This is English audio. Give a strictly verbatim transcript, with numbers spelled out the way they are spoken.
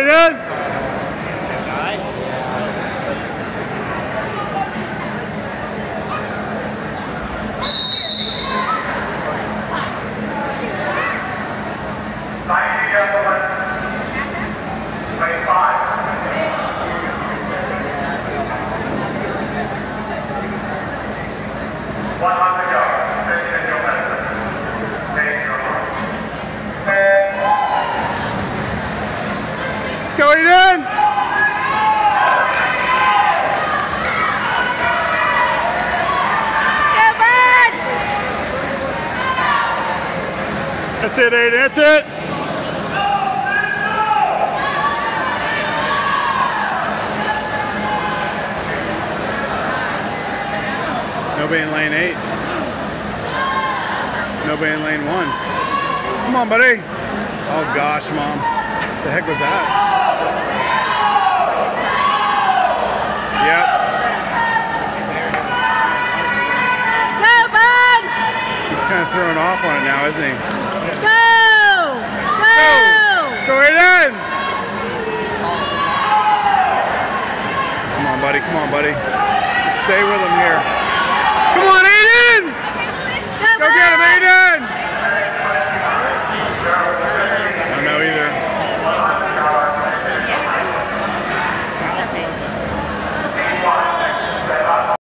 Aiden! Go Aiden! That's it, Aiden, that's it! Nobody in lane eight. Nobody in lane one. Come on, buddy. Oh gosh, Mom. What the heck was that? Yep. Go, bud! He's kind of throwing off on it now, isn't he? Go! Go! Go Aiden! Come on, buddy. Come on, buddy. Just stay with him here. Come on, Aiden! Go, Go get him!